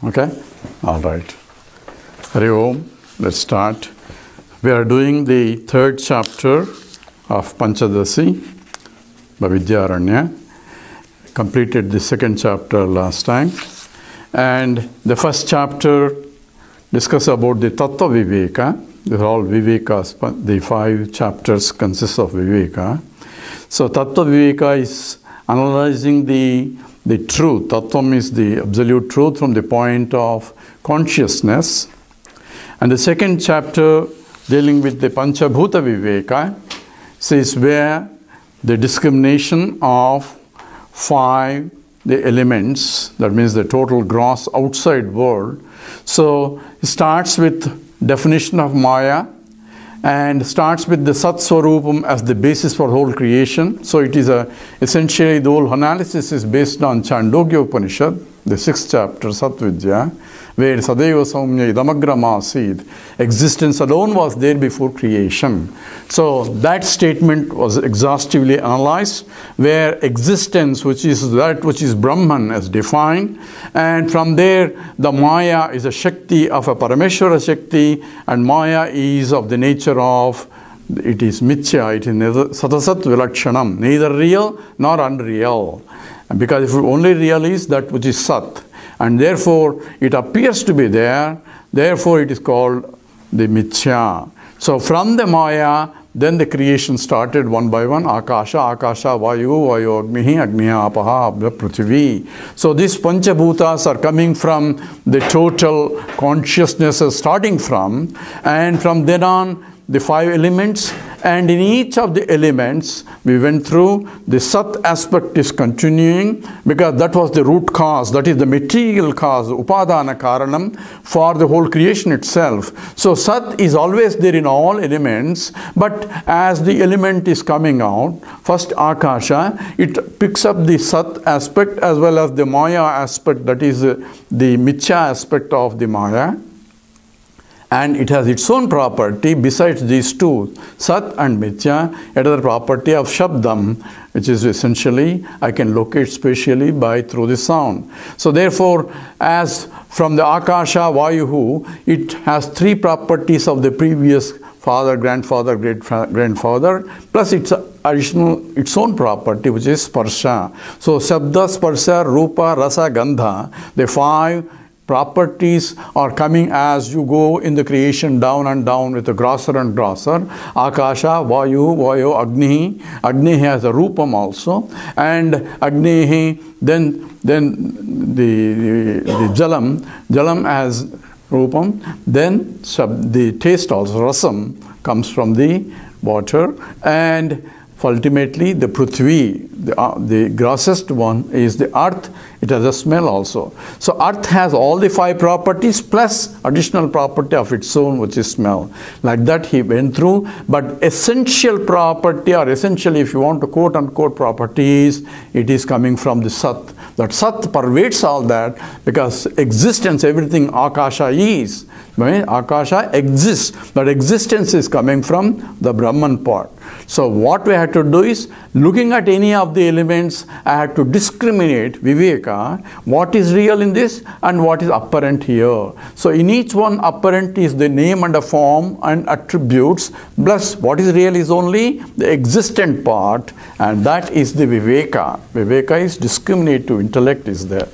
Okay? All right. Hari Om. Let's start. We are doing the third chapter of Panchadasi by Vidyaranya. Completed the second chapter last time. And the first chapter discuss about the Tattva Viveka. These are all Vivekas. The 5 chapters consist of Viveka. So Tattva Viveka is analyzing the truth. Tattvam is the absolute truth from the point of consciousness. And the second chapter dealing with the Panchabhuta Viveka says where the discrimination of 5 the elements, that means the total gross outside world. So it starts with definition of Maya and starts with the Sat Swarupam as the basis for whole creation. So it is essentially the whole analysis is based on Chandogya Upanishad, the 6th chapter, Satvidya, where Sadeva Saumya Idamagra Asid, existence alone was there before creation. So that statement was exhaustively analyzed, where existence, which is that which is Brahman, as defined, and from there the Maya is a Shakti of a Parameshwara Shakti, and Maya is of the nature of, it is Mithya, it is neither Satasat Vilakshanam, neither real nor unreal. Because if only real is that which is Sat, and therefore it appears to be there, therefore it is called the Mithya. So from the Maya, then the creation started one by one. Akasha, Akasha, Vayu, Vayu, Agnihi, Agniya, Apaha, Abda, Prithvi. So these Panchabhutas are coming from the total consciousness starting from, and from then on the 5 elements, and in each of the elements we went through the Sat aspect is continuing, because that was the root cause, that is the material cause, Upadana Karanam, for the whole creation itself. So Sat is always there in all elements, but as the element is coming out, first Akasha, it picks up the Sat aspect as well as the Maya aspect, that is the Mithya aspect of the Maya. And it has its own property besides these two, Sat and Mithya, another property of Shabdam, which is essentially I can locate spatially through the sound. So therefore, as from the Akasha, Vayuhu, it has 3 properties of the previous father, grandfather, great-grandfather, plus its own property, which is Sparsha. So Shabda, Sparsha, Rupa, Rasa, Gandha, the 5 properties are coming as you go in the creation down and down with the grosser and grosser. Akasha, Vayu, Vayu, Agni. Agni has a Rupam also. And Agni, then the Jalam. Jalam has Rupam. Then the taste also, Rasam, comes from the water. And ultimately the Prithvi, the grossest one, is the earth. It has a smell also. So earth has all the 5 properties plus additional property of its own, which is smell. Like that he went through. But essential property, or essentially if you want to quote unquote properties, it is coming from the Sat. That Sat pervades all that, because existence, everything Akasha is. When Akasha exists, that existence is coming from the Brahman part. So what we had to do is, looking at any of the elements, I had to discriminate, Viveka, what is real in this and what is apparent here. So in each one, apparent is the name and a form and attributes, plus what is real is only the existent part, and that is the Viveka. Viveka is discriminative, intellect is there.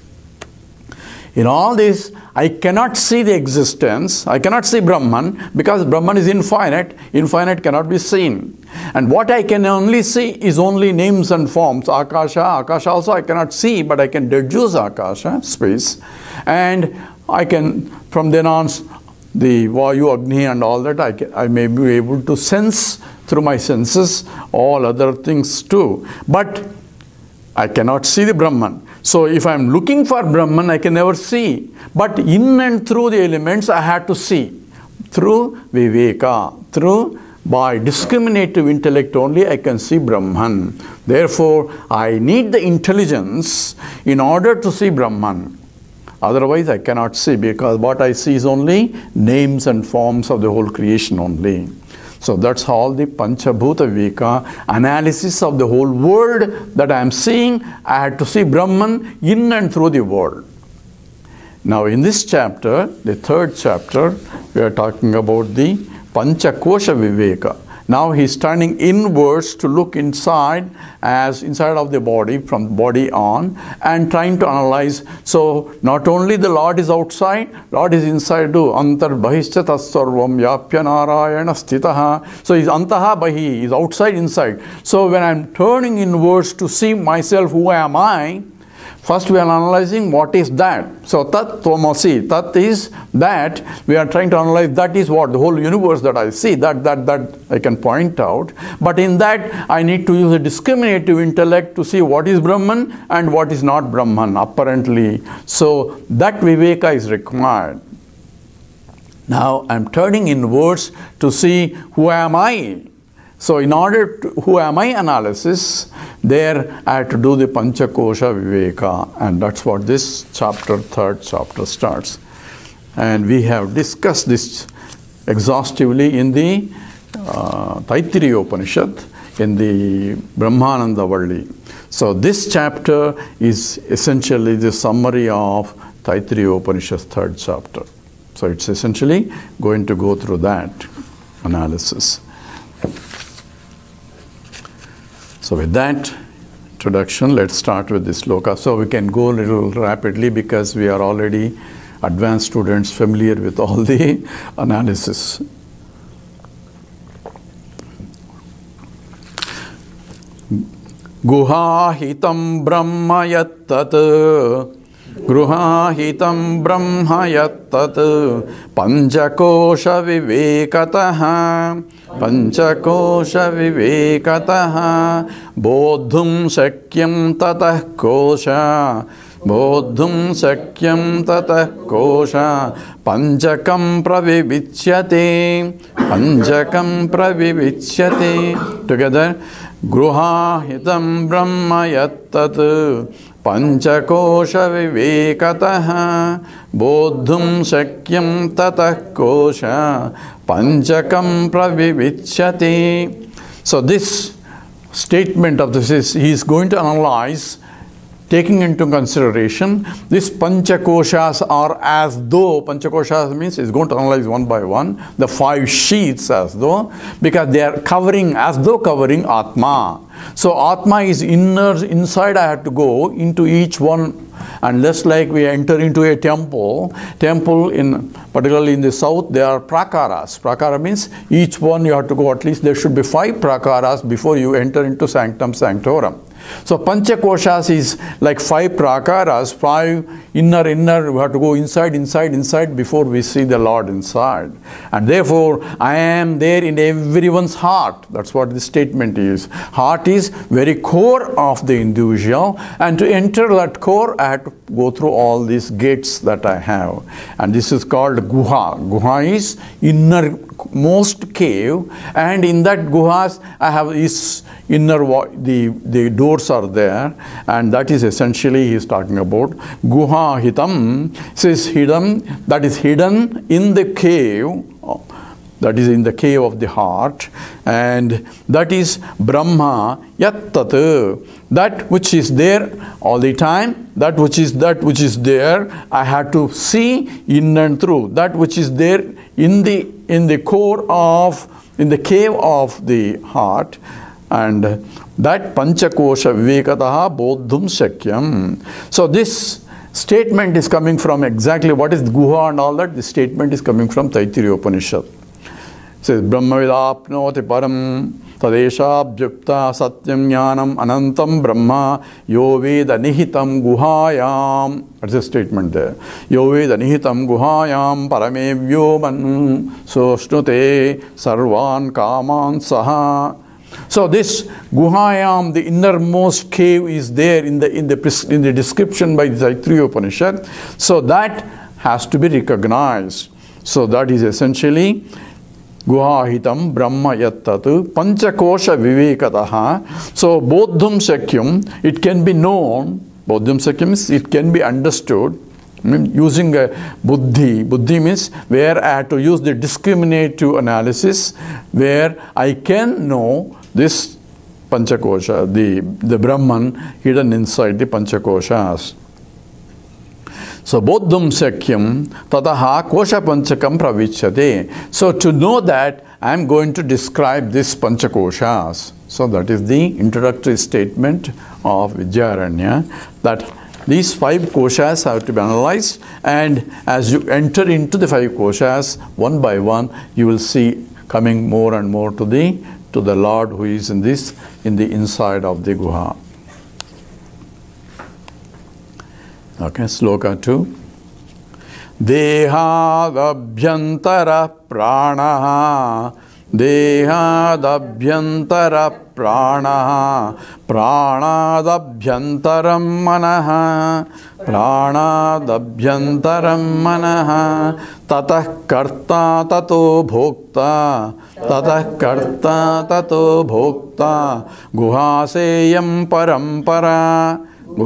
In all this, I cannot see the existence, I cannot see Brahman, because Brahman is infinite, infinite cannot be seen. And what I can only see is only names and forms. Akasha, Akasha also I cannot see, but I can deduce Akasha, space. And I can, from then on, the Vayu, Agni and all that, I may be able to sense through my senses all other things too. But I cannot see the Brahman. So if I am looking for Brahman, I can never see. But in and through the elements, I have to see. Through Viveka, by discriminative intellect only, I can see Brahman. Therefore, I need the intelligence in order to see Brahman. Otherwise, I cannot see, because what I see is only names and forms of the whole creation only. So that's all the Panchabhuta Viveka, analysis of the whole world that I am seeing. I had to see Brahman in and through the world. Now in this chapter, the third chapter, we are talking about the Panchakosha Viveka. Now he's turning inwards to look inside, as inside of the body, from body on, and trying to analyze. So not only the Lord is outside, Lord is inside too. Antar bahishcha tassarvam yapya narayana stitaha. So he's antaha bahi, he's outside, inside. So when I'm turning inwards to see myself, who am I? First we are analyzing what is that. So tat tvamasi, tat is that. We are trying to analyze that is what, the whole universe that I see, that I can point out. But in that I need to use a discriminative intellect to see what is Brahman and what is not Brahman, apparently. So that viveka is required. Now I'm turning inwards to see who am I. So in order to who am I analysis, there I have to do the Panchakosha Viveka, and that's what this chapter, third chapter starts. And we have discussed this exhaustively in the Taittiriya Upanishad, in the Brahmananda Valli. So this chapter is essentially the summary of Taittiriya Upanishad, third chapter. So it's essentially going to go through that analysis. So with that introduction, let's start with this sloka. So we can go a little rapidly because we are already advanced students familiar with all the analysis. Guhahitam brahma yattat Gruhahitam brahma yattat Panchakosha vivekataha Panchakosha vivekataha Bodhum shakyam tatah kosha Bodhum shakyam tatah kosha Panchakam pravivichyate Panchakam pravivichyate. Together. Gruhahitam brahma yattat Panchakosha vivekataha Bodhum shakyam tatah kosha Panchakam pravivichyate. So this statement of this is, he is going to analyze, taking into consideration, these Panchakoshas are as though, Panchakoshas means he's going to analyze one by one, the 5 sheets as though, because they are covering, as though covering Atma. So Atma is inner, inside I have to go into each one. And just like we enter into a temple in, particularly in the south, there are prakaras. Prakara means each one you have to go, at least there should be 5 prakaras before you enter into sanctum sanctorum. So Panchakoshas is like 5 prakaras, 5 inner, we have to go inside before we see the Lord inside. And therefore, I am there in everyone's heart. That's what the statement is. Heart is very core of the individual, and to enter that core, I have to go through all these gates that I have. And this is called Guha. Guha is innermost cave, and in that Guhas, I have this inner, the doors are there, and that is essentially he is talking about. Guha hitam says hidden, that is hidden in the cave, that is in the cave of the heart, and that is Brahma yattat, that which is there all the time, that which is there, I have to see in and through, that which is there in the core of, in the cave of the heart. And that Panchakosha vivekataha bodhum shakyam. So this statement is coming from exactly what is Guha and all that. This statement is coming from Taittiriya Upanishad. It says Brahma vidapnoti param tadeshabhyukta satyam jnanam anantam brahma yo veda nihitam guhayam. That's a statement there. Yo veda nihitam guhayam paramevyo manu soshnute sarvan kaman saha. So this Guhayam, the innermost cave, is there in the description by the Taittiriya Upanishad. So that has to be recognized. So that is essentially Guhahitam Brahma Yattatu Panchakosha Vivekataha. So Bodhum Shakyam, it can be known. Bodhum Shakyam is, it can be understood. Using a buddhi. Buddhi means where I have to use the discriminative analysis, where I can know this Panchakosha, the Brahman hidden inside the Panchakoshas. So bodhum sakyam tataha kosha panchakam pravichyate. So to know that I am going to describe this panchakoshas. So that is the introductory statement of Vidyaranya, that these 5 koshas have to be analyzed, and as you enter into the 5 koshas one by one, you will see coming more and more to the Lord who is in the inside of the guha. Okay, sloka 2. Dehadabhyantara pranaha, dehadabhyantara pranaha, pranadabhyantaram manaha, pranadabhyantaram manaha, tatah karta tato bhokta, tatah karta tato bhokta, guhaseyam parampara,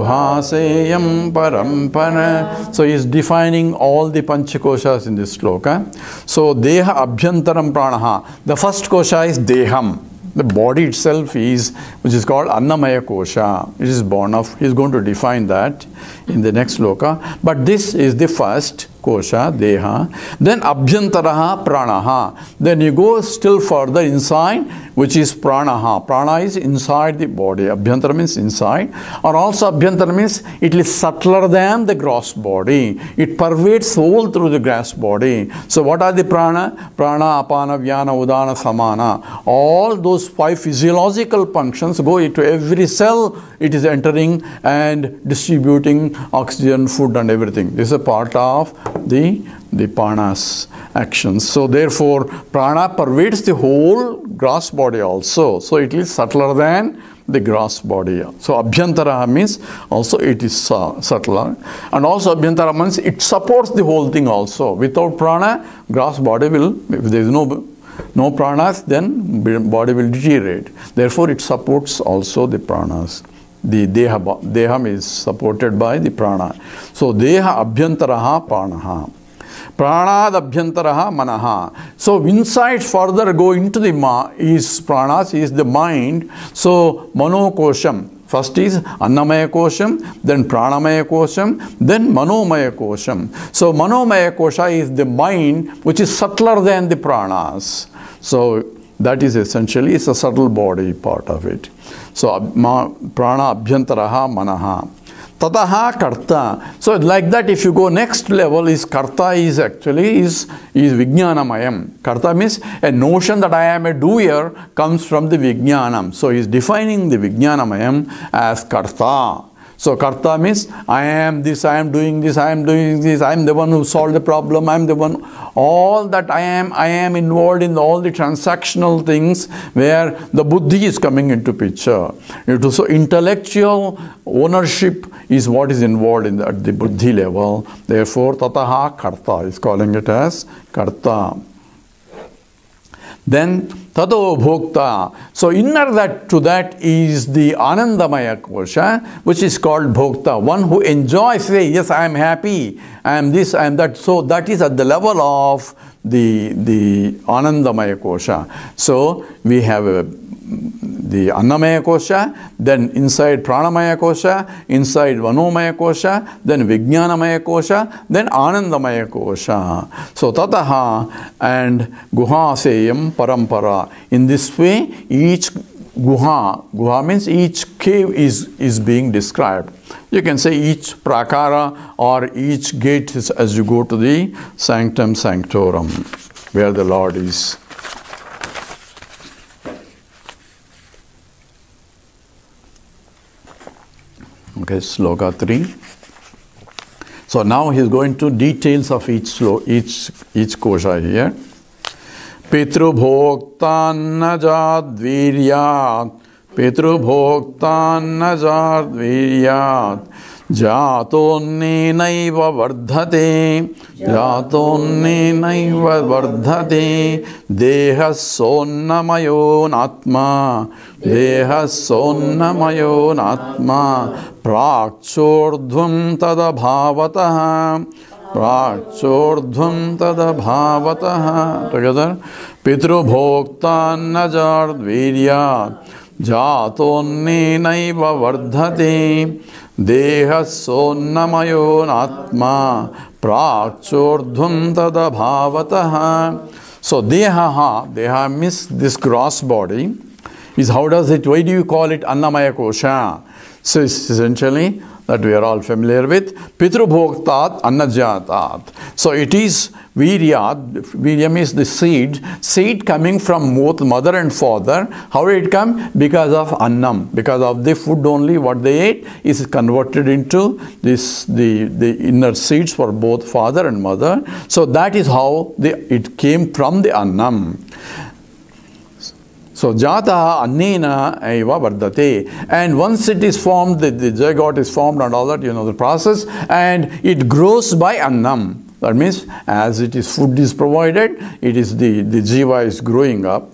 guhaseyam parampara. So he is defining all the panchakoshas in this sloka. So deha abhyantaram pranaha. The first kosha is deham. The body itself is, which is called Annamaya Kosha. It is born of, he is going to define that in the next sloka. But this is the first kosha, deha. Then abhyantaraha pranaha. Then you go still further inside, which is pranaha. Prana is inside the body. Abhyantara means inside. Or also abhyantara means it is subtler than the gross body. It pervades whole through the gross body. So what are the prana? Prana, apana, vyana, udana, samana. All those 5 physiological functions go into every cell. It is entering and distributing oxygen, food and everything. This is a part of the prana's actions. So therefore, prana pervades the whole gross body also. So it is subtler than the gross body. So abhyantara means also it is subtler. And also abhyantara means it supports the whole thing also. Without prana, gross body will, if there is no pranas, then body will deteriorate. Therefore it supports also the pranas. The deham is supported by the prana. So deha abhyantaraha pranaha. Pranad abhyantaraha manaha. So inside further go into the is pranas, is the mind. So mano kosham. First is Annamaya Kosham, then Pranamaya Kosham, then Manomaya Kosham. So Manomaya Kosha is the mind which is subtler than the pranas. So that is essentially, it's a subtle body part of it. So prana abhyantaraha manaha. Tataha karta. So like that, if you go next level, is karta is actually is vijnanamayam. Karta means a notion that I am a doer comes from the vijnanam. So he is defining the vijnanamayam as karta. So karta means I am this, I am doing this, I am doing this, I am the one who solved the problem, I am the one, all that I am involved in all the transactional things where the buddhi is coming into picture. So intellectual ownership is what is involved in at the buddhi level. Therefore tataha karta is calling it as karta. Then tato bhokta. So inner to that is the Anandamaya Kosha, which is called bhokta. One who enjoys, say, yes, I am happy, I am this, I am that. So that is at the level of the Anandamaya Kosha. So we have the Annamaya Kosha, then inside Pranamaya Kosha, inside Manomaya Kosha, then Vijnanamaya Kosha, then Anandamaya Kosha. So Tataha and Guhaseyam Parampara. In this way, each guha means each cave is being described. You can say each prakara or each gate is as you go to the sanctum sanctorum, where the Lord is. Okay, sloka 3. So now he is going to details of each kosha here. Pitrubhoktanna jadviryat, Pitrubhoktanna jadviryat, Jatonenaiva vardhate, Jatonenaiva vardhate, Dehasonnamayon atma, Dehasonnamayon atma, Prakchordhvam tadabhavataha, Prakchordhvam tadabhavataha. Together. Pitrubhoktanna jadviryat, Jatonenaiva vardhate deha sonnamayo natma prakchordhvam tadabhavataha. So deha means this gross body is how does it, why do you call it Annamaya Kosha? So it's essentially that we are all familiar with Pitrubhoktat Annajatat. So it is Viryat, Viryam is the seed coming from both mother and father. How did it come? Because of Annam, because of the food only what they ate is converted into this the inner seeds for both father and mother. So that is how it came from the Annam. So jata annena eva vardate, and once it is formed, the zygote is formed and all that, you know the process, and it grows by annam. That means as it is food is provided, it is the jiva is growing up.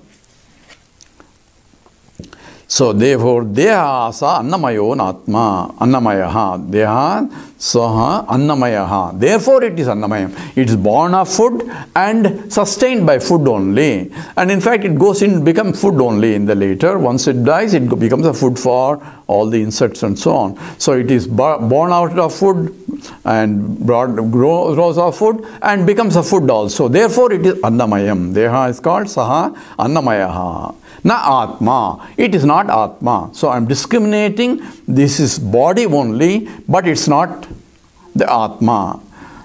So therefore, deha sa annamayo natma, annamayaha, deha saha annamayaha. Therefore it is annamayam. It is born of food and sustained by food only. And in fact, it goes in, becomes food only in the later. Once it dies, it becomes a food for all the insects and so on. So it is born out of food and grows of food and becomes a food also. Therefore it is annamayam. Deha is called saha annamayaha. Na Atma. It is not Atma. So I am discriminating. This is body only, but it's not the Atma.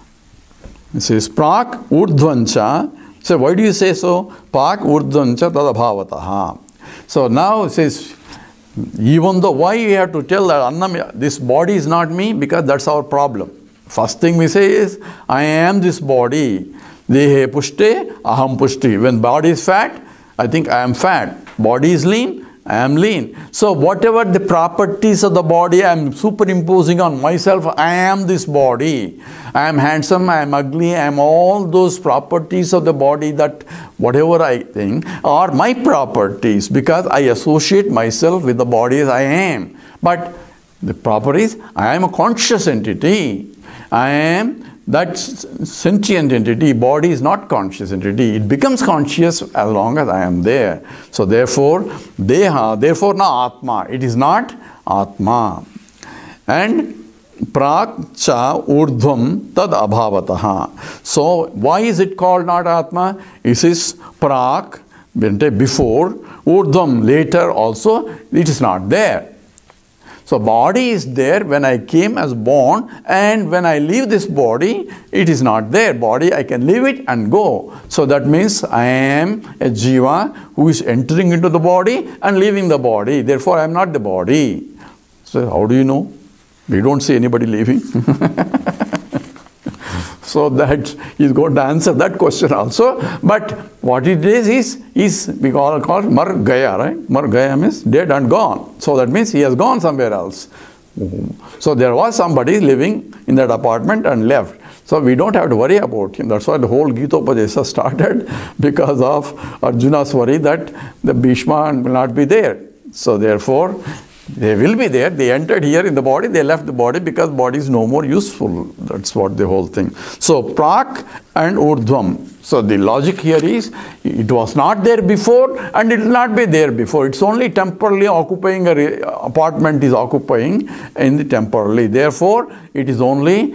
This is Prak Urdhvancha. So why do you say so? Prak Urdhvancha Tadabhavataha. So now it says, even though why we have to tell that Annam, this body is not me, because that's our problem. First thing we say is, I am this body. Dehe pushte, aham pushti. When body is fat, I think I am fat. Body is lean, I am lean. So whatever the properties of the body I am superimposing on myself, I am this body. I am handsome, I am ugly, I am all those properties of the body that whatever I think are my properties, because I associate myself with the body as I am. But the proper is, I am a conscious entity. I am that sentient entity. Body is not conscious entity. It becomes conscious as long as I am there. So therefore, deha, therefore na Atma. It is not Atma. And prak cha urdhvam tad abhavataha. So why is it called not Atma? It is prak, before, urdhvam, later also, it is not there. So body is there when I came as born, and when I leave this body, it is not there. Body, I can leave it and go. So that means I am a jiva who is entering into the body and leaving the body. Therefore, I am not the body. So how do you know? We don't see anybody leaving. So that is going to answer that question also. But what it is we call mar gaya, right? Mar gaya means dead and gone. So that means he has gone somewhere else. So there was somebody living in that apartment and left. So we don't have to worry about him. That's why the whole Gita-upadesa started, because of Arjuna's worry that the Bhishma will not be there. So therefore, they will be there. They entered here in the body, they left the body because body is no more useful. That's what the whole thing. So prak and urdhvam. So the logic here is, it was not there before and it will not be there before. It's only temporarily occupying, apartment is occupying in the temporarily. Therefore, it is only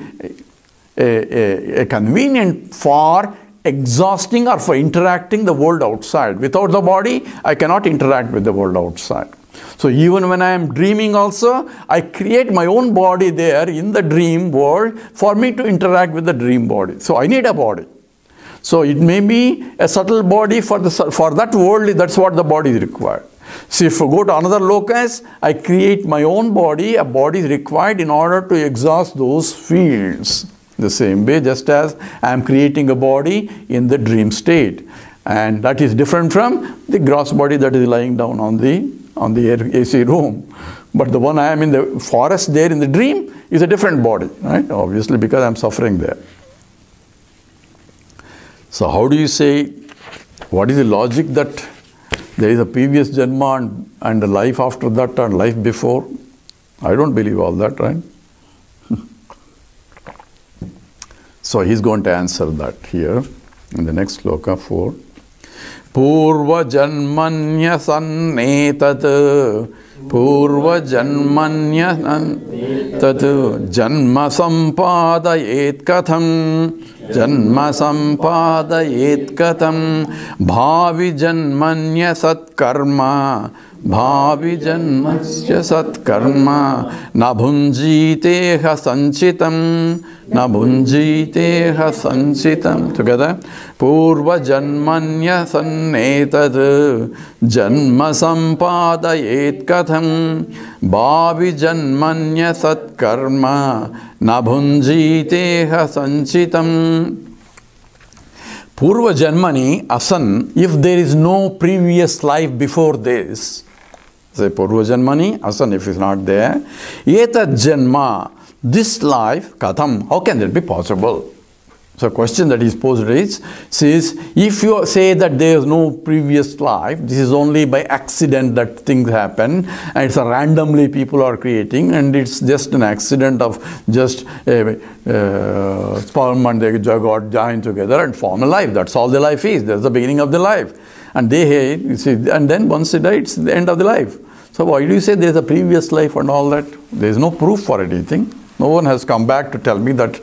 a convenient for exhausting or for interacting the world outside. Without the body, I cannot interact with the world outside. So even when I am dreaming also, I create my own body there in the dream world for me to interact with the dream body. So I need a body. So it may be a subtle body for that world, that's what the body is required. So if I go to another locus, I create my own body, a body is required in order to exhaust those fields. The same way, just as I am creating a body in the dream state. And that is different from the gross body that is lying down on the AC room. But the one I am in the forest there in the dream is a different body, right? Obviously, because I am suffering there. So how do you say, what is the logic that there is a previous janma and a life after that and life before? I don't believe all that, right? So he's going to answer that here in the next sloka 4. पूर्वजन्मन्यसन्नेतत् पूर्वजन्मन्यसन्नेतत् जन्म सम्पादयेत् कथं जन्म सम्पादयेत् कथं भावि जन्मन्यसत्कर्म भावि जन्मस्य सत्कर्म न भुञ्जीतेह संचितं न भुञ्जीतेह संचितं together पूर्वजन्मन्यसन्नेतत् जन्म सम्पादयेत् कथं भावि जन्मन्यसत्कर्म न भुञ्जीतेह संचितं. Purva Janmani asan, if there is no previous life before this, say Purva Janmani asan, if it's not there, Etat Janma, this life, Katham, how can that be possible? So question that is posed is, says, if you say that there is no previous life, this is only by accident that things happen, and it's a randomly people are creating, and it's just an accident of just sperm and they got joined together and form a life. That's all the life is. That's the beginning of the life. And they, you see, and then once they die, it's the end of the life. So why do you say there's a previous life and all that? There's no proof for anything. No one has come back to tell me that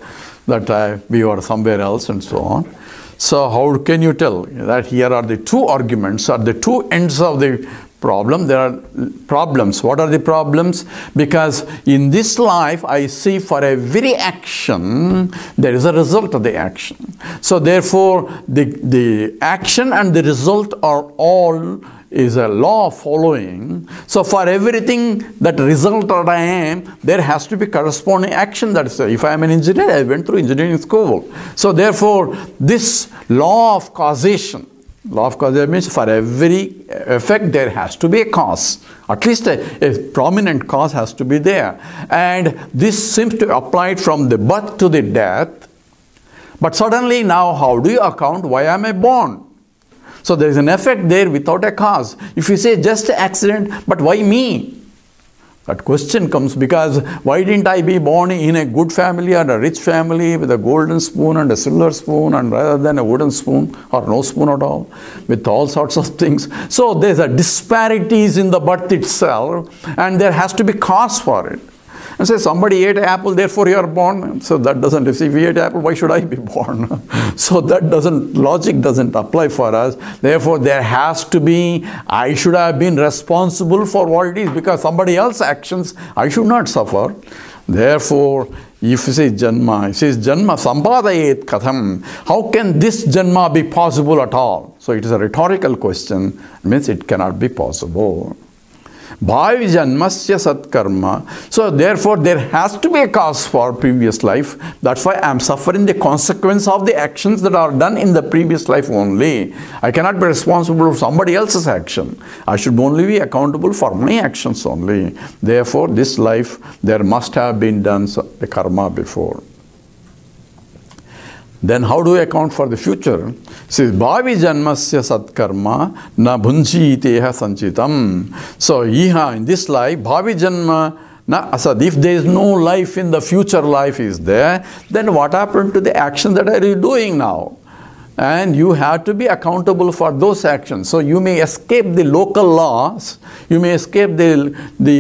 we are somewhere else and so on. So how can you tell that here are the two arguments, are the two ends of the problem? There are problems. What are the problems? Because in this life, I see for every action, there is a result of the action. So therefore, the action and the result are all is a law following. So for everything that result or I am, there has to be corresponding action. That is, if I am an engineer, I went through engineering school. So therefore, this law of causation means for every effect there has to be a cause. At least a prominent cause has to be there. And this seems to apply from the birth to the death. But suddenly now, how do you account why am I born? So there is an effect there without a cause. If you say just an accident, but why me? That question comes because why didn't I be born in a good family or a rich family with a golden spoon and a silver spoon, and rather than a wooden spoon or no spoon at all, with all sorts of things. So there's a disparities in the birth itself, and there has to be cause for it. And say somebody ate apple, therefore you are born. So that doesn't, if we ate apple, why should I be born? So that logic doesn't apply for us. Therefore there has to be, I should have been responsible for what it is, because somebody else's actions, I should not suffer. Therefore, if you say Janma, it says Janma Sampadayet Katham. How can this Janma be possible at all? So it is a rhetorical question. It means it cannot be possible. Bhavi janmasya satkarma. So therefore there has to be a cause for previous life. That's why I am suffering the consequence of the actions that are done in the previous life only. I cannot be responsible for somebody else's action. I should only be accountable for my actions only. Therefore this life there must have been done the karma before. Then how do we account for the future? It says, Bhavi janmasya satkarma na bhunjiteha sanchitam. So, in this life, Bhavi janma na asad. If there is no life in the future life is there, then what happened to the action that are you doing now? And you have to be accountable for those actions. So you may escape the local laws, you may escape the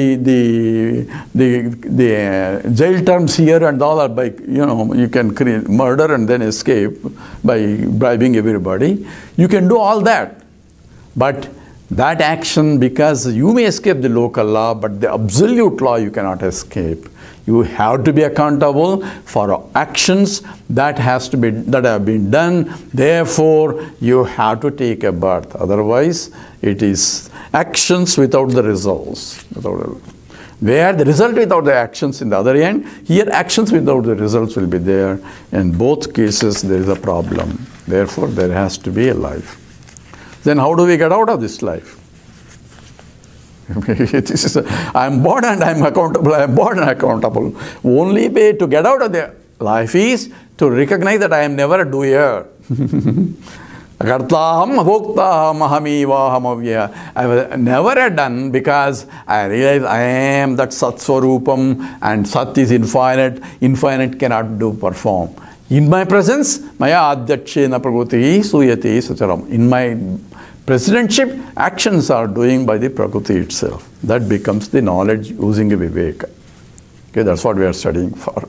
jail terms here and all that by, you can create murder and then escape by bribing everybody. You can do all that. But that action, because you may escape the local law, but the absolute law you cannot escape. You have to be accountable for actions that have been done. Therefore, you have to take a birth. Otherwise, it is actions without the results. Where the result without the actions in the other end, here actions without the results will be there. In both cases, there is a problem. Therefore, there has to be a life. Then how do we get out of this life? I am born and I am accountable. I am born and accountable. Only way to get out of the life is to recognize that I am never a doer. I was never done because I realize I am that Sat Swarupam, and Sat is infinite. Infinite cannot perform. In my presence, Maya Adhyakshena Prakriti Suyati Sacharam. In my presidentship, actions are doing by the Prakriti itself. That becomes the knowledge using a Viveka. Okay, that's what we are studying for.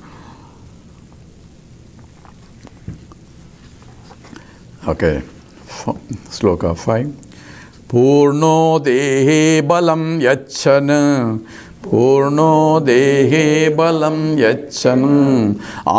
Okay, Sloka 5. Purno dehe balam yachan, Purno dehe balam yachan,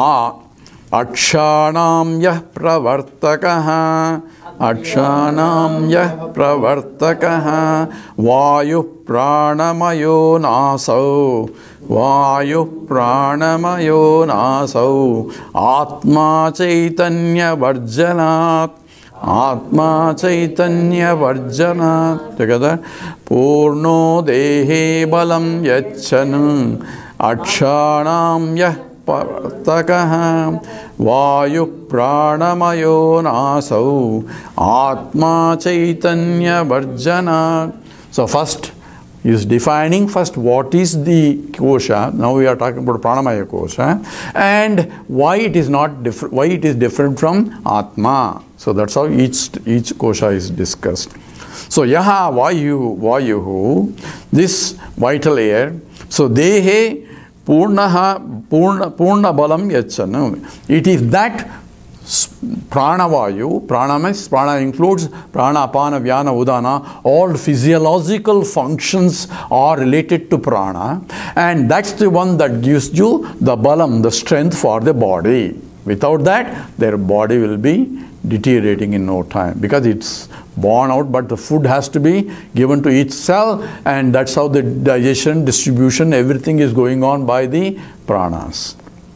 Akshanam yah pravartakaha, Akshanam yah pravartakaha, Vayu pranamayo nasau, Vayu pranamayo nasau, Atma chaitanya varjanat, Atma chaitanya varjanat. Together. Purno dehe balam yachan, Akshanam yah pravartakaha, Vayu pranamayo nasau, Atma chaitanya varjanat. So first is defining first what is the kosha. Now we are talking about pranamaya kosha, and why it is not different, why it is different from Atma. So that's how each kosha is discussed. So yaha vayu, this vital air. So dehe purna balam yachan. It is that pranavayu. Prana includes prana, apana, vyana, udana. All physiological functions are related to prana, and that's the one that gives you the balam, the strength for the body. Without that, their body will be deteriorating in no time, because it's born out, but the food has to be given to each cell, and that's how the digestion, distribution, everything is going on by the pranas.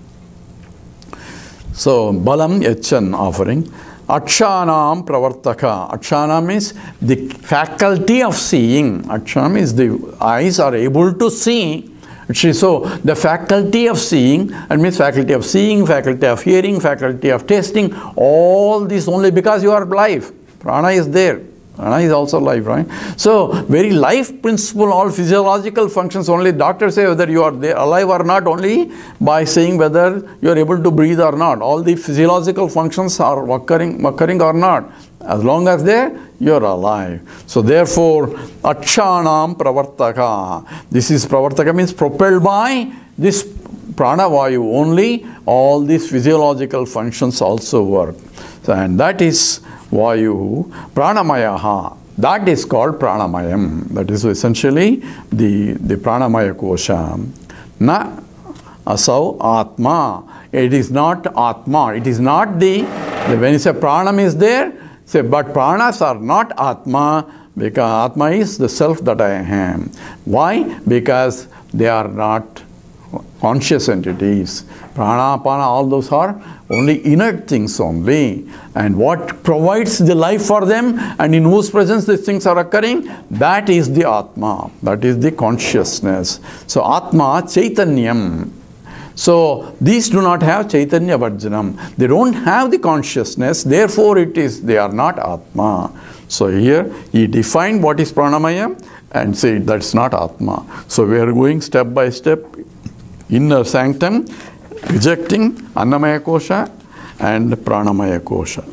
So, balam yachan offering. Akshanam pravartaka. Akshana means the faculty of seeing. Akshana means the eyes are able to see. So, the faculty of seeing, and means faculty of seeing, faculty of hearing, faculty of tasting, all this only because you are alive. Prana is there. Prana is also life, right? So, very life principle, all physiological functions, only doctors say whether you are there alive or not, only by saying whether you are able to breathe or not. All the physiological functions are occurring or not. As long as there, you are alive. So therefore, akshanam pravartaka. This is pravartaka means propelled by this pranavayu only. All these physiological functions also work. So, and that is vayu pranamayaha. That is called pranamayam. That is essentially the pranamaya kosha. Na asau atma. It is not atma. It is not when you say pranam is there, say, but pranas are not Atma, because Atma is the self that I am. Why? Because they are not conscious entities. Prana, Apana, all those are only inert things only. And what provides the life for them, and in whose presence these things are occurring, that is the Atma. That is the consciousness. So Atma, Chaitanyam. So these do not have Chaitanya Varjanam. They don't have the consciousness, therefore they are not Atma. So here he defined what is Pranamaya and said that's not Atma. So we are going step by step, inner sanctum, rejecting Annamaya Kosha and Pranamaya Kosha.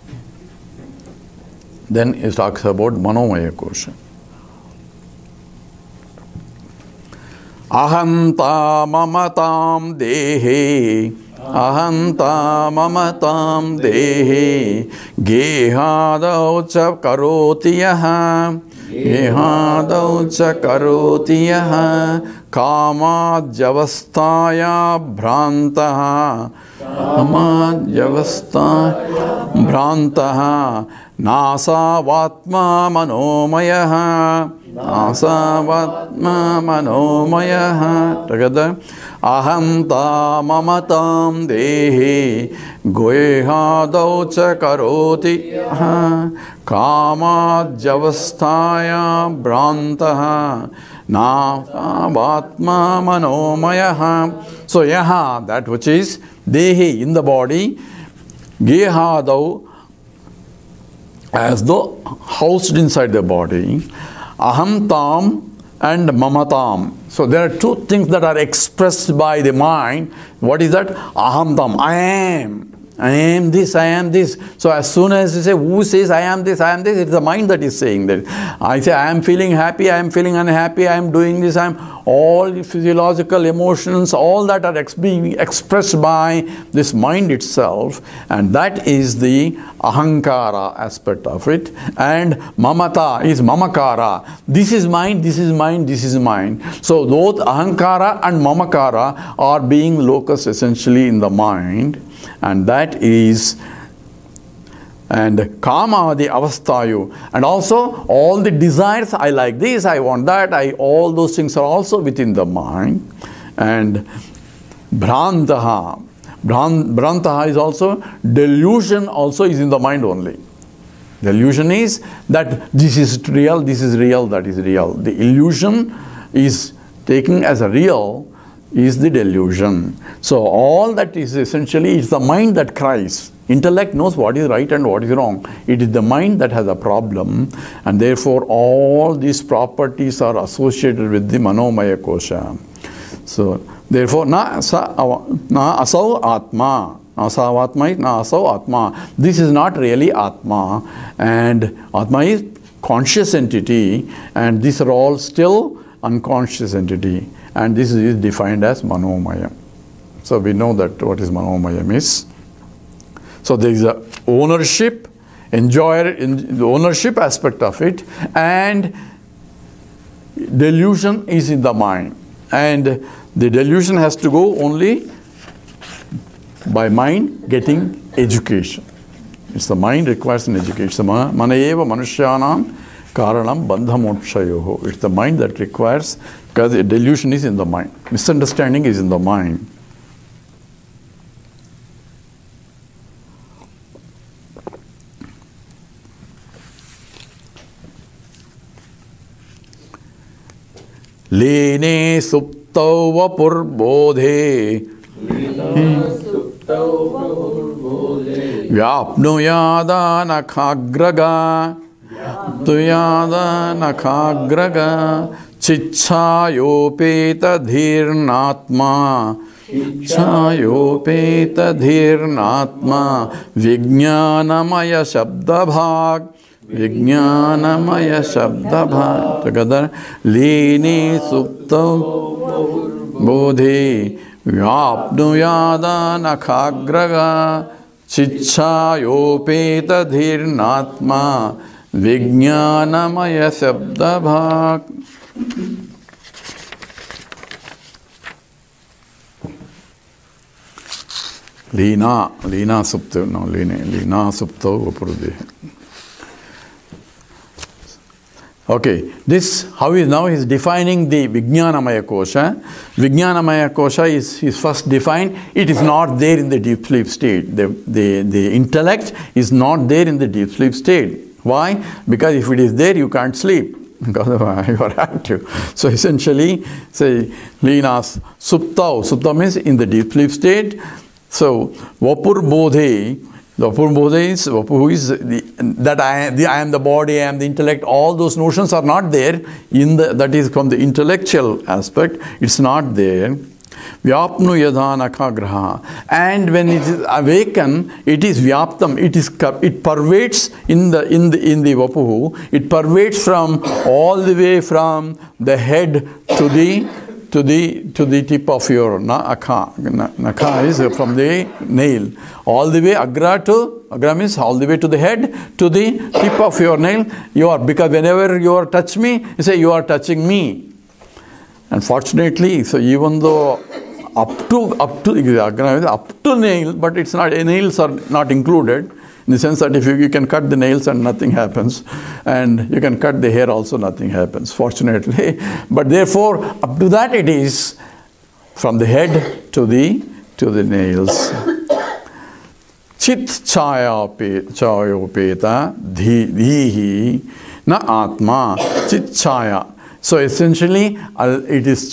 Then he talks about Manomaya Kosha. Ahanta mamatam dehe, ahanta mamatam dehe, gehadau cha karoti yaha, gehadau cha karoti yaha, kamajavastaya bhrantaha, kamajavastaya bhrantaha, nasavatma manomayaha, Asavatma manomayaha. Together. Ahamta mamatam dehi goehadau cha karoti kama javastaya bhrantaha nasavatma manomayaha. So yaha, that which is dehi, in the body, gehadau, as though housed inside the body, ahamtam and mamatam. So there are two things that are expressed by the mind. What is that? Ahamtam, I am. I am this, I am this. So as soon as you say, who says I am this, it's the mind that is saying that. I say I am feeling happy, I am feeling unhappy, I am doing this, I am all the physiological emotions, all that are being expressed by this mind itself, and that is the ahankara aspect of it. And mamata is mamakara. This is mine, this is mine, this is mine. So both ahankara and mamakara are being locus essentially in the mind. And that is, and kama the avastayu, and also all the desires, I like this, I want that, all those things are also within the mind. And bhrantaha, bhrantaha is also, delusion also is in the mind only. Delusion is that this is real, that is real. The illusion is taken as a real, is the delusion. So all that is essentially, it's the mind that cries. Intellect knows what is right and what is wrong. It is the mind that has a problem, and therefore all these properties are associated with the manomaya kosha. So therefore na asau atma. Asau atma is na asau atma. This is not really atma, and atma is conscious entity, and these are all still unconscious entity. And this is defined as manomaya. So we know that what is manomaya is. So there is a ownership, enjoyer in the ownership aspect of it, and delusion is in the mind. And the delusion has to go only by mind getting education. It's the mind requires an education. Manayeva manushyanam karanam bandhamokshayoho. It's the mind that requires, because the delusion is in the mind. Misunderstanding is in the mind. Lene suptau vapurbodhe vyapnuyada nakhagraga tuyada nakhagraga chichayopeta dhirnatma chichayopeta dhirnatma vijnanamaya shabdabhag vijnanamaya shabdabhag. Together, lini suptau bodhi vyapnuyada nakhagraga chichayopeta dhirnatma vijnanamaya shabdabhag. Lina supta, no, Lina supta vapurudhe. Okay, this, how is now he's defining the Vijnanamaya Kosha. Vijnanamaya Kosha is first defined. It is not there in the deep sleep state. The intellect is not there in the deep sleep state. Why? Because if it is there, you can't sleep. Because you are active. So essentially, say, Linas Suptau. Supta means in the deep sleep state. So, Vapur Bodhe. The Vapur Bodhe is, who is that I am the body, I am the intellect. All those notions are not there in the, that is from the intellectual aspect. It's not there. Vyapnu yadha nakhagraha. And when it is awakened, it is vyaptam. It pervades in the vapuhu. It pervades from all the way from the head to the tip of your nakha. Nakha is from the nail. All the way agra means all the way to the head, to the tip of your nail. Because whenever you are touch me, you say you are touching me. Unfortunately, so even though up to nail, but it's not, nails are not included, in the sense that if you can cut the nails and nothing happens, and you can cut the hair also, nothing happens, fortunately. But therefore, up to that it is from the head to the nails. Chit chayopeta dhihi na atma chit chaya. So essentially, it is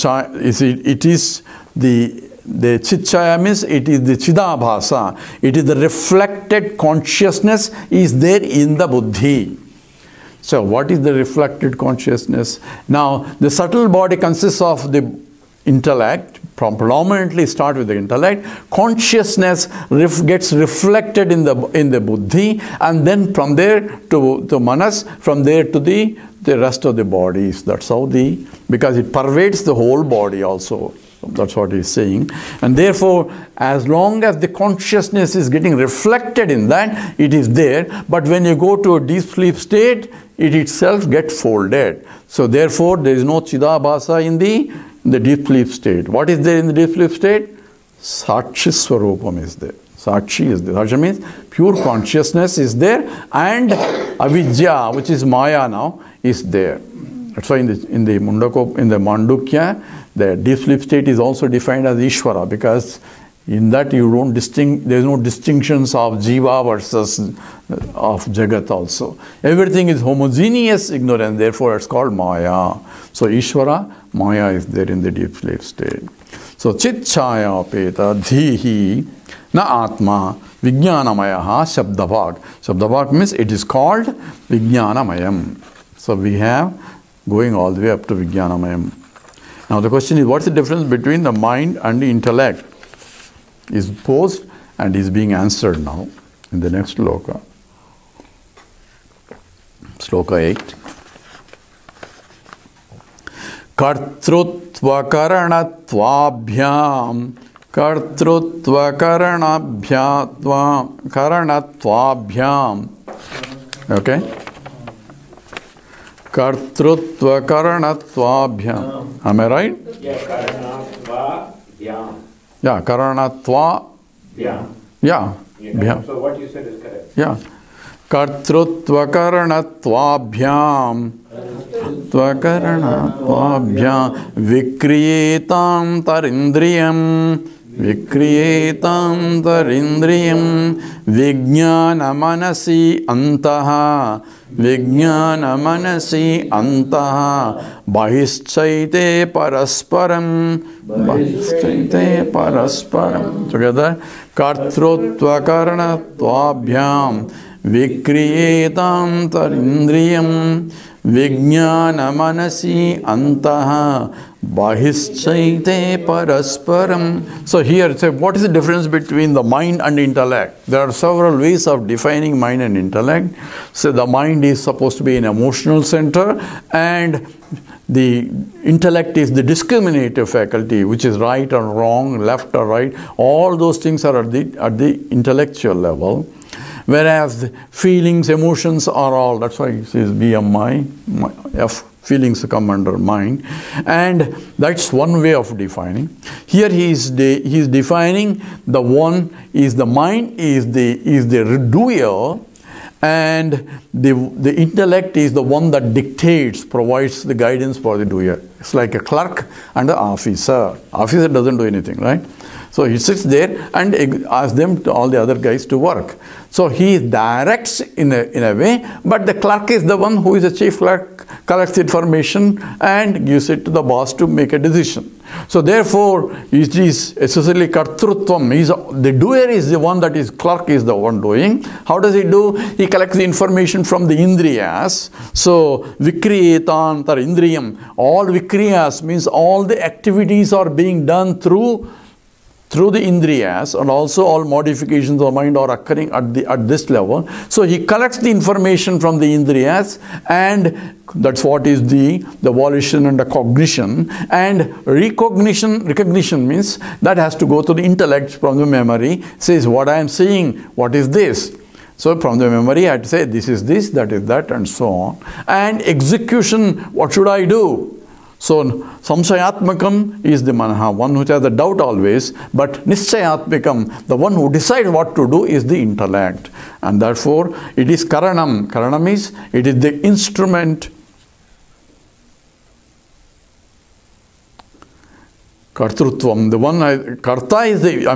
the chitchaya means it is the chidabhasa. It is the reflected consciousness is there in the buddhi. So what is the reflected consciousness? Now, the subtle body consists of the intellect, predominantly start with the intellect. Consciousness gets reflected in the buddhi, and then from there to manas, from there to the rest of the bodies. That's how because it pervades the whole body also. That's what he's saying. And therefore, as long as the consciousness is getting reflected in that, it is there. But when you go to a deep sleep state, it itself gets folded. So therefore, there is no Chidabhasa in the deep sleep state. What is there in the deep sleep state? Sakshi Swarupam is there. Sakshi is there. Sakshi means pure consciousness is there, and avidya, which is Maya now, is there. That's why in the Mandukya, the deep sleep state is also defined as Ishvara, because in that you don't there is no distinctions of Jiva versus of Jagat also. Everything is homogeneous ignorance, therefore it's called Maya. So Ishvara, Maya is there in the deep sleep state. So Chit Chaya Peta Dhihi Na Atma Vijnanamayaha Shabdabhag. Shabdabhag means it is called Vijnanamayam. So we have going all the way up to Vijnanamayam. Now the question is, what's the difference between the mind and the intellect? Is posed and is being answered now in the next sloka. Sloka 8. Kartrutva karanattvabhyam karanattvabhyam. Okay? Kartrutva karanattvabhyam. Am I right? Yeah, karanattvabhyam. Yeah, karanatva. Yeah. Yeah. So what you said is correct. Yeah. Kartrutva karanattvabhyam. Tvakaranattvabhyam. Vikriyetam tarindriyam. Vikriyetam tarindriyam. Vijnana manasi antaha. Vijnana manasi antaha. Bahischaite parasparam. Bahischaite parasparam. Together. Kartrutva karanattvabhyam. Vikriyetam tarindriyam. Vijnana manasi antaha. Bahischaite parasparam. So here, say, what is the difference between the mind and intellect? There are several ways of defining mind and intellect. So the mind is supposed to be an emotional center, and the intellect is the discriminative faculty, which is right or wrong, left or right. All those things are at the intellectual level. Whereas feelings, emotions are all, that's why it says BMI, F, feelings come under mind. And that's one way of defining. Here he is defining the one is the mind is the doer, and the intellect is the one that dictates, provides the guidance for the doer. It's like a clerk and an officer. Officer doesn't do anything, right? So he sits there and asks them, all the other guys, to work. So he directs in a way, but the clerk is the one who is the chief clerk, collects information and gives it to the boss to make a decision. So therefore, it is essentially kartrutvam. The doer is the one that is, clerk is the one doing. How does he do? He collects the information from the indriyas. So vikriyetan tar indriyam. All vikriyas means all the activities are being done through the indriyas, and also all modifications of mind are occurring at this level. So he collects the information from the indriyas, and that's what is the volition and the cognition. And recognition means that has to go to the intellect from the memory. Says, what I am seeing, what is this? So from the memory I had to say, this is this, that is that, and so on. And execution, what should I do? So, samsayatmakam is the manaha, one who has the doubt always, but nischayatmakam, the one who decides what to do, is the intellect. And therefore, it is karanam. Karanam is, it is the instrument. Kartrutvam, the one, karta is the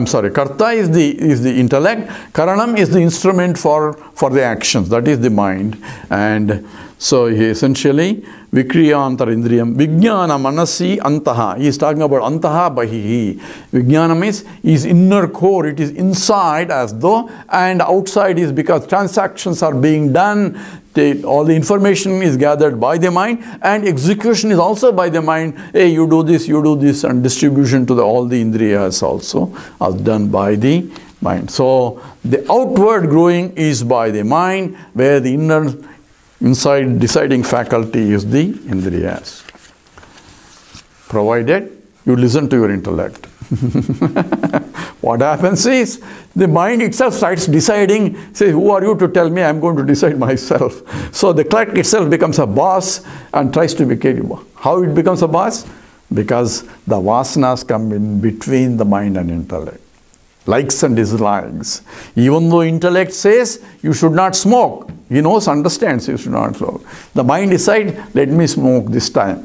intellect. Karanam is the instrument for the actions, that is the mind. And So he essentially Vikriyantara Indriyam Vijnana Manasi Antaha. He is talking about Antaha Bahihi. Vijnana means his inner core, it is inside as though, and outside is because transactions are being done. All the information is gathered by the mind, and execution is also by the mind. Hey, you do this, and distribution to all the Indriyas also are done by the mind. So the outward growing is by the mind, where the inside deciding faculty is the Indriyas. Provided you listen to your intellect. What happens is, the mind itself starts deciding, say, who are you to tell me? I'm going to decide myself. So the clerk itself becomes a boss and tries to become. How it becomes a boss? Because the vasanas come in between the mind and intellect. Likes and dislikes. Even though intellect says you should not smoke, he knows, understands you should not smoke. The mind decides, let me smoke this time.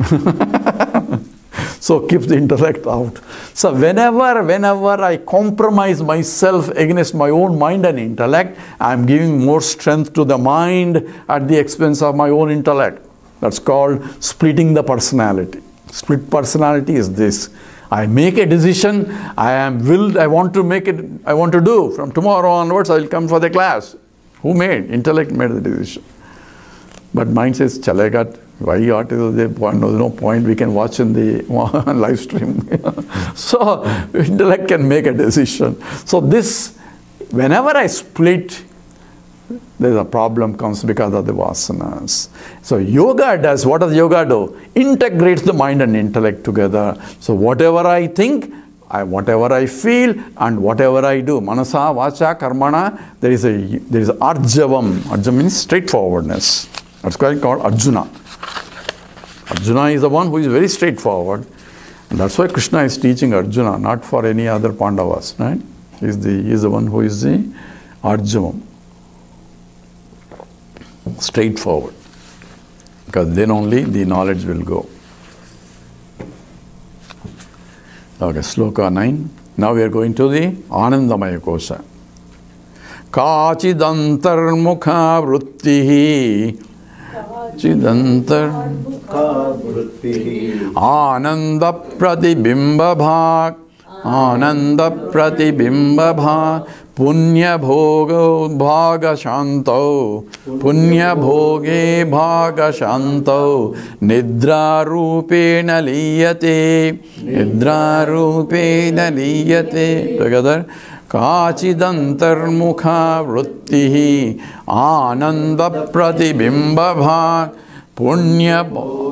So keeps the intellect out. So whenever I compromise myself against my own mind and intellect, I am giving more strength to the mind at the expense of my own intellect. That's called splitting the personality. Split personality is this. I make a decision, I want to make it, I want to do. From tomorrow onwards, I will come for the class. Who made? Intellect made the decision. But mind says, chalega, why ought to the point? There's no point, we can watch in the live stream. So, intellect can make a decision. So this, whenever I split, there's a problem comes because of the vasanas. So yoga does, what does yoga do? Integrates the mind and intellect together. So whatever I think, whatever I feel, and whatever I do, manasa, vacha, karmana, there is arjavam. Arjavam means straightforwardness. That's why it's called Arjuna. Arjuna is the one who is very straightforward. And that's why Krishna is teaching Arjuna, not for any other Pandavas, right? He is the one who is the Arjavam. Straightforward. Because then only the knowledge will go. Okay, Sloka 9. Now we are going to the Anandamaya Kosha. Kachidantar mukha vrittihi Chidantar Ananda pratibimba bhag Ananda pratibimba bhag Punya bhoga bhaga shanto Punya bhoge bhaga shanto Nidra rupena liyate Nidra rupena liyate. Together. Kachidantar mukha vrittihi Ananda pratibimba bhag Punya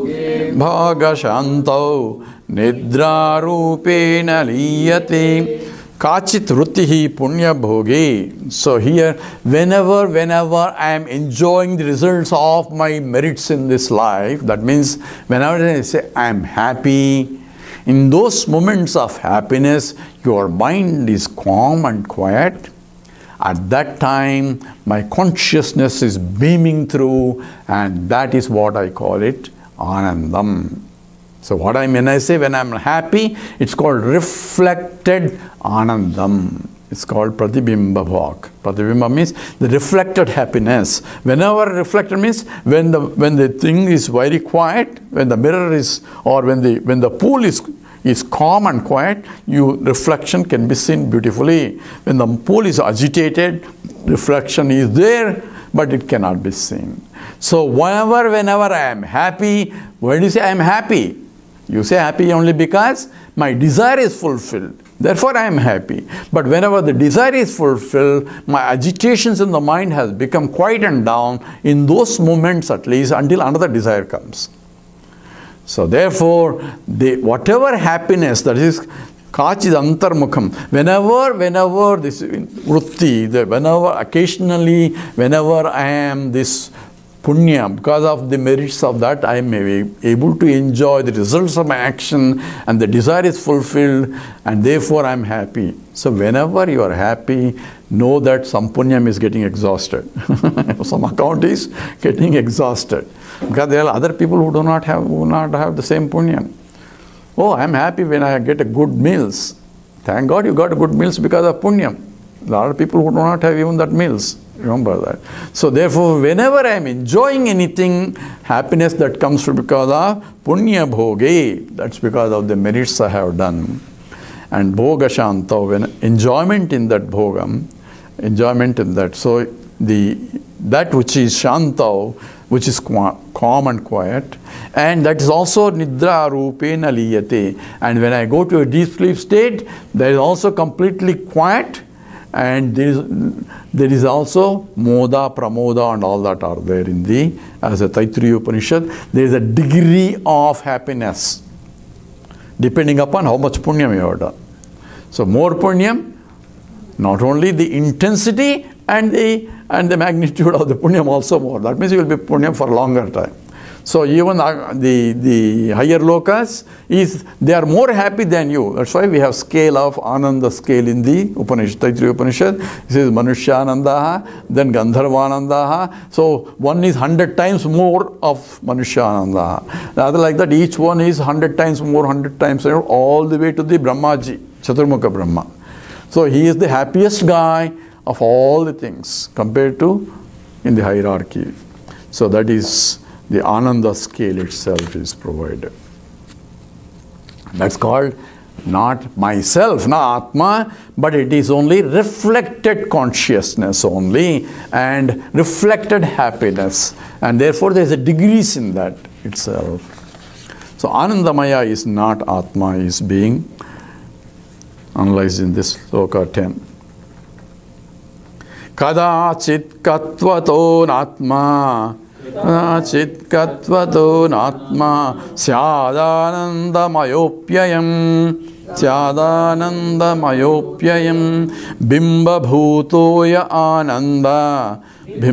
bhaga shanto Nidra rupena liyate. Kachit rutihi punya bhoge. So here, whenever I am enjoying the results of my merits in this life, that means whenever I say I am happy, in those moments of happiness, your mind is calm and quiet. At that time, my consciousness is beaming through, and that is what I call it, Anandam. So what I mean, I say when I'm happy, it's called reflected Anandam. It's called Pratibimba Bhag. Pratibimba means the reflected happiness. Whenever reflected means when the thing is very quiet, when the mirror is, or when the pool is calm and quiet, reflection can be seen beautifully. When the pool is agitated, reflection is there, but it cannot be seen. So whenever I am happy, when do you say I am happy? You say happy only because my desire is fulfilled. Therefore I am happy. But whenever the desire is fulfilled, my agitations in the mind has become quietened down in those moments at least until another desire comes. So therefore, whatever happiness that is Kachid antarmukham. Whenever this vritti, occasionally, whenever I am this punya, because of the merits of that, I may be able to enjoy the results of my action and the desire is fulfilled and therefore I am happy. So whenever you are happy, know that some punyam is getting exhausted. Some account is getting exhausted. Because there are other people who do not have the same punyam. Oh, I am happy when I get a good meals. Thank God you got good meals because of punyam. A lot of people who do not have even that meals. Remember that. So therefore, whenever I am enjoying anything, happiness that comes because of punya bhoge, that's because of the merits I have done. And bhoga shanta, when enjoyment in that bhogam, enjoyment in that. So that which is shanta, which is calm and quiet, and that is also nidra rupena liyate. And when I go to a deep sleep state, there is also completely quiet, and there is also moda, pramoda, and all that are there in the, as a Taittiriya Upanishad. There is a degree of happiness depending upon how much punyam you have done. So more punyam, not only the intensity and the magnitude of the punyam also more. That means you will be punyam for a longer time. So even the higher lokas, they are more happy than you. That's why we have scale of Ananda scale in the Upanishad, Taittiriya Upanishad. This is Manushyanandaha, then Gandharvanandaha. So one is 100 times more of Manushyanandaha. The other like that, each one is 100 times more, 100 times more, all the way to the Brahmaji, Chaturmukha Brahma. So he is the happiest guy of all the things compared to in the hierarchy. So that is the Ananda scale itself is provided. That's called not myself, not Atma, but it is only reflected consciousness only and reflected happiness. And therefore there is a degrees in that itself. So Anandamaya is not Atma, is being analyzed in this sloka 10. Kadachit katvato natma Kadachit katvato natma Syadanandamayopyayam Bimba bhutoya ananda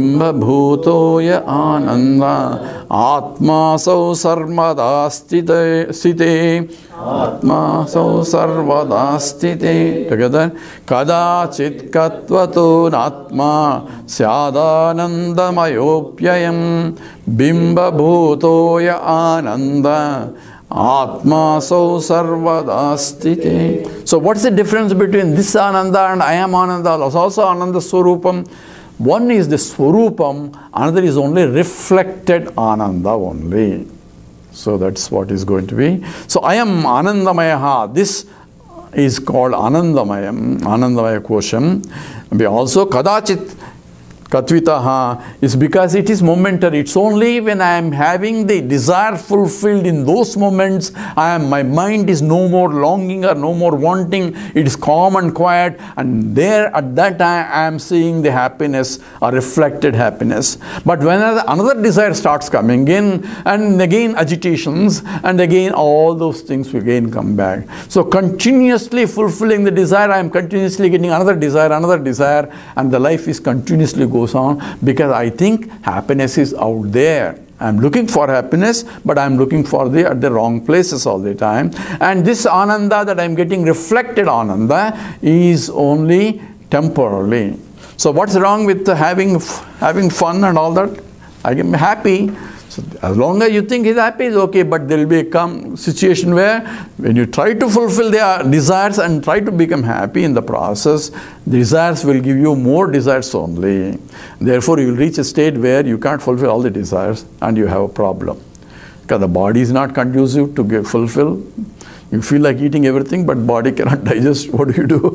Atma sau sarmadastite Atma sau sarvadastite. Together. Kadachit katvato natma Syadanandamayopyayam Bimba bhutoya ananda Atma sau sarvadastite. So what's the difference between this Ananda and I am Ananda? Also Ananda Swarupam. One is the Swarupam, another is only reflected Ananda only. So that's what is going to be. So I am Anandamayaha. This is called Anandamayam, Anandamaya Kosham. We also Kadachit Katvitaha is because it is momentary. It's only when I am having the desire fulfilled in those moments, my mind is no more longing or no more wanting. It is calm and quiet, and there at that time I am seeing the happiness or reflected happiness. But when another desire starts coming in, and again agitations, and again all those things will again come back. So continuously fulfilling the desire, I am continuously getting another desire, and the life is continuously goes on, because I think happiness is out there. I'm looking for happiness, but I'm looking for at the wrong places all the time. And this Ananda that I'm getting, reflected Ananda, is only temporarily. So what's wrong with having fun and all that? I am happy. So as long as you think he's happy, is okay, but there will be a situation where when you try to fulfill their desires and try to become happy in the process, desires will give you more desires only. Therefore, you will reach a state where you can't fulfill all the desires and you have a problem. Because the body is not conducive to fulfill. You feel like eating everything, but body cannot digest. What do you do?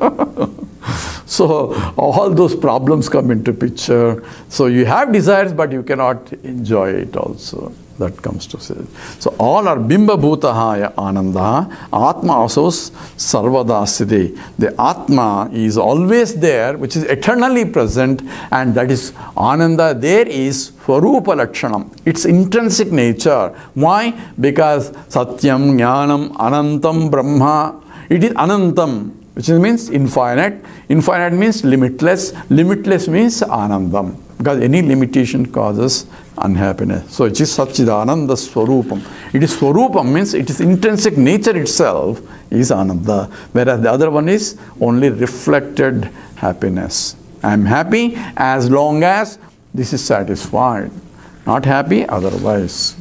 So all those problems come into picture. So you have desires, but you cannot enjoy it also. That comes to say. So all are bimba bhutahaya ananda, atma also sarvadasiti. The atma is always there, which is eternally present, and that is ananda. There is swarupa lakshanam. Its intrinsic nature. Why? Because satyam, jnanam, anantam, brahma. It is anantam, which means infinite. Infinite means limitless. Limitless means anandam. Because any limitation causes unhappiness. So it is Satchidananda Swarupam. It is Swarupam, means it is intrinsic nature itself is Ananda. Whereas the other one is only reflected happiness. I am happy as long as this is satisfied. Not happy otherwise.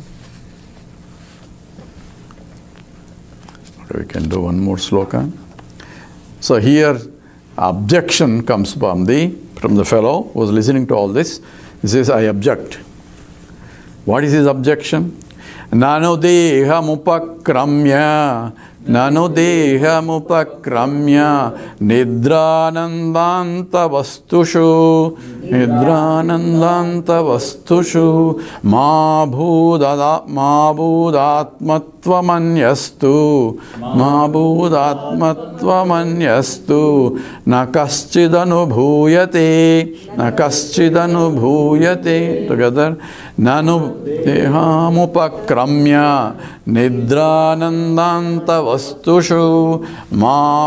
We can do one more sloka. So here objection comes from the from the fellow who was listening to all this. He says, I object. What is his objection? Nano deham upakramya, nano deham upakramya, nidranandanta vastushu, nidranandanta vastushu, ma bhudatmatvamanyastu, ma bhudatmatvamanyastu, na kaschidanu bhuyate, together, nanu deham upakramya, nidranandanta vastushu, ma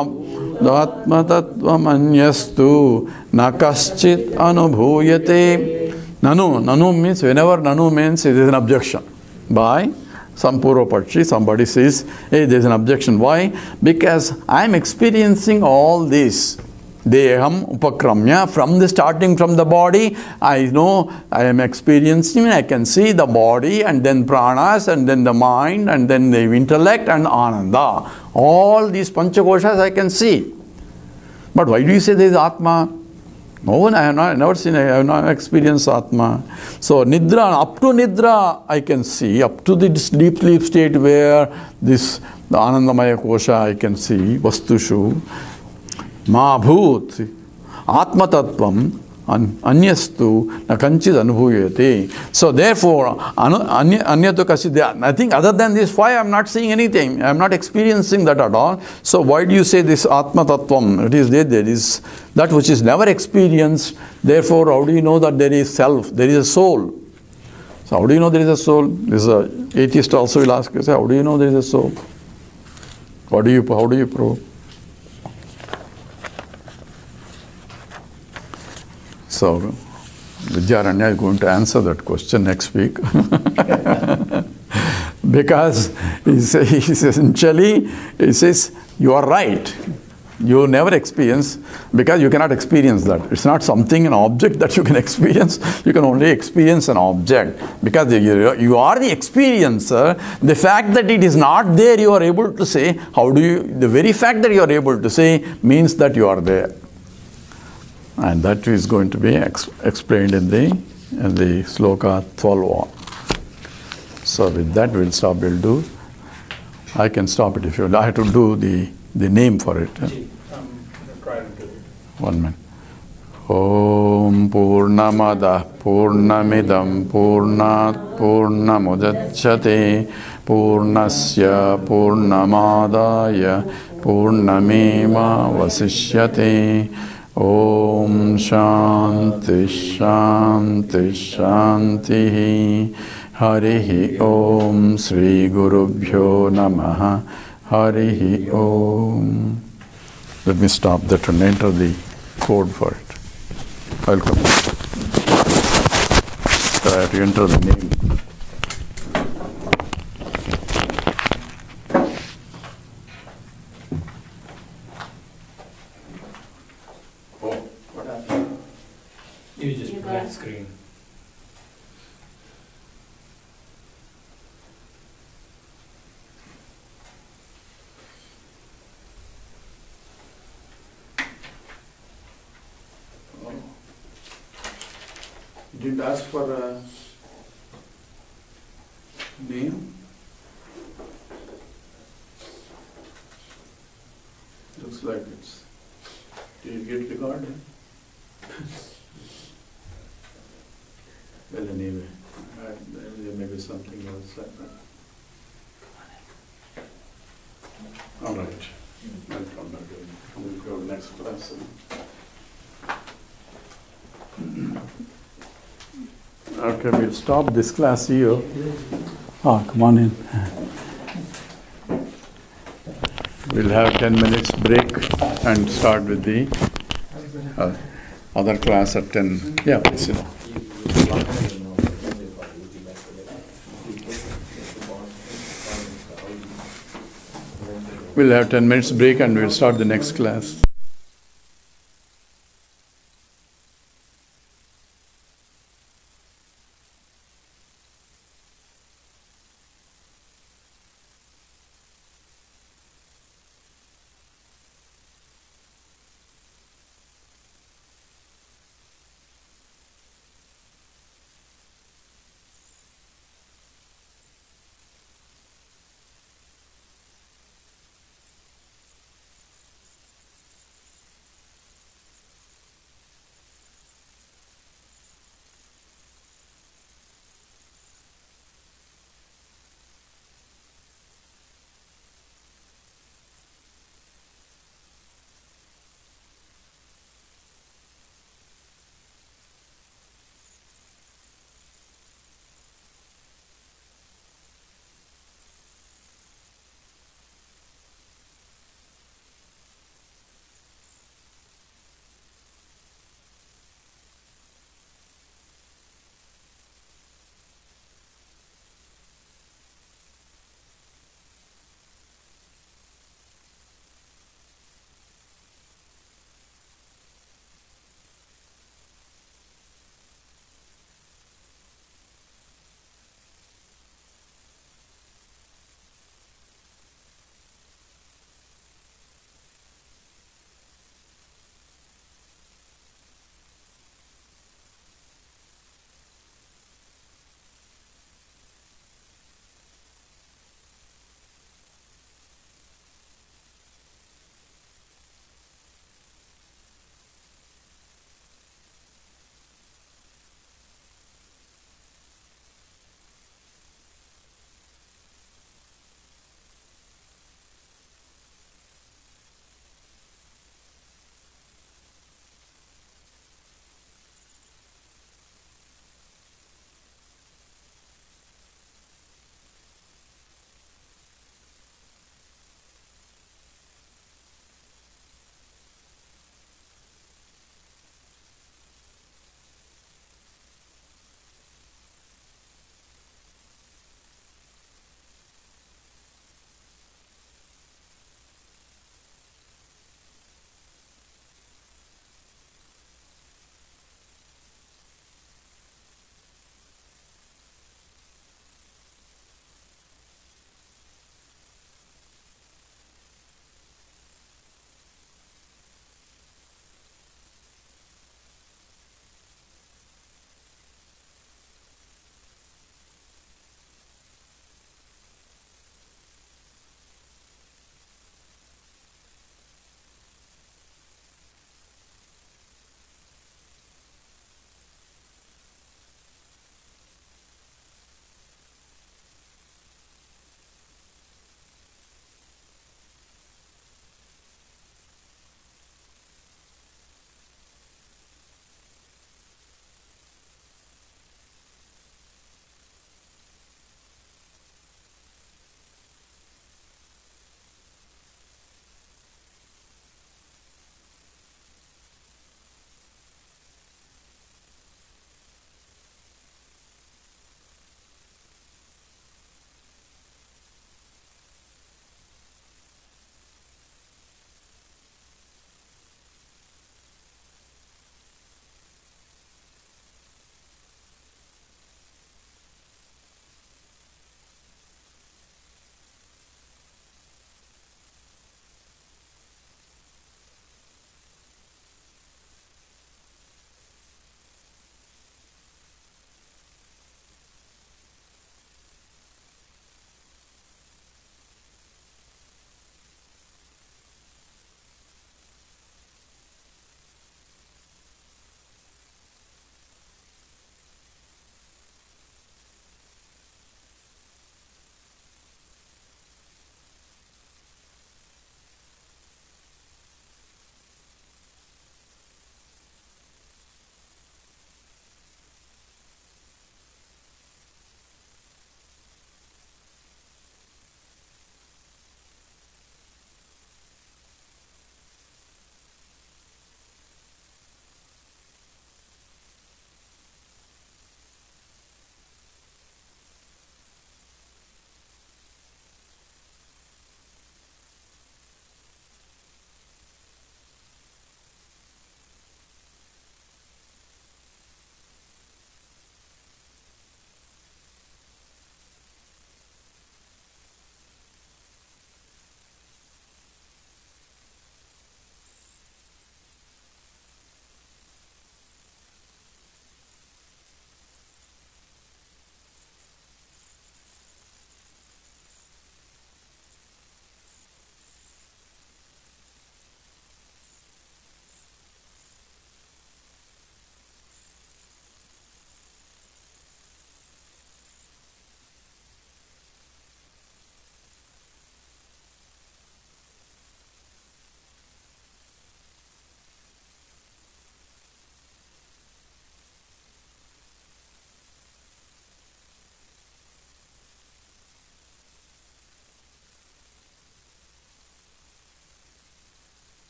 bhudatmatvamanyastu, na kaschid anubhuyate. Nanu means, whenever nanu means, it is an objection. By some Purvapaksha, somebody says, hey, there is an objection. Why? Because I am experiencing all this. Deham upakramya, from the starting from the body, I know I am experiencing, I can see the body and then pranas and then the mind and then the intellect and ananda. All these panchakoshas I can see. But why do you say there is Atma? No one, I have never seen, I have not experienced Atma. So Nidra, up to Nidra I can see, up to this deep sleep state where this, the Anandamaya Kosha I can see, Vastushu. Ma bhut atma tattvam anyastu na kanchid anubhuyate. So therefore, anyatu kasidya, nothing other than this, why I am not seeing anything, I am not experiencing that at all. So why do you say this atma tattvam? It is there is that which is never experienced. Therefore, how do you know that there is self, there is a soul? So how do you know there is a soul? This is an atheist also will ask you, how do you know there is a soul? How do you prove? So, Vidyaranya is going to answer that question next week. Because he says, you are right. You never experience, because you cannot experience that. It's not something, an object that you can experience. You can only experience an object. Because you are the experiencer. The fact that it is not there, you are able to say, the very fact that you are able to say means that you are there. And that is going to be explained in the sloka 12. So with that we'll stop. I can stop it if you. I have to do the name for it. Try to do it. 1 minute. Om Purnamada Purnamidam Purnat Purnamudachyate Purnasya Purnamadaya Purnameva Vasishyate. Om Shanti Shanti Shanti. Harihi Om Sri Gurubhyo Namaha. Harihi Om. Let me stop that and enter the code for it. I'll come. So I have to enter the name. You just black screen. You didn't ask for a name? Looks like it's. Did you get recorded? Well, anyway, there may be something else like that. All right. I'll come back. We'll go to the next class. Okay, we'll stop this class here. Come on in. We'll have 10 minutes break and start with the other class at 10. Yeah, please. We'll have 10 minutes break and we'll start the next class.